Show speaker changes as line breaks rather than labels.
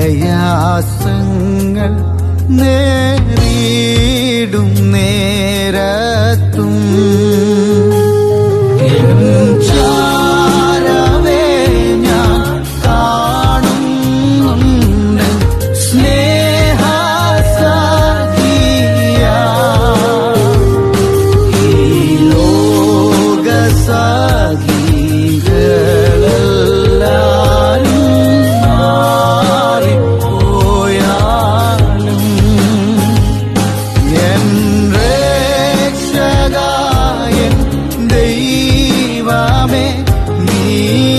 പ്രയാസങ്ങൾ നേരിടും നേരത്തും ചാരവേ ഞാൻ കാണുന്നുണ്ട് സ്നേഹസഖിയ ഈ ലോകസഖികളെല്ലാരും മാറിപ്പോയാലും എൻ രക്ഷകൻ ദൈവമേ നീ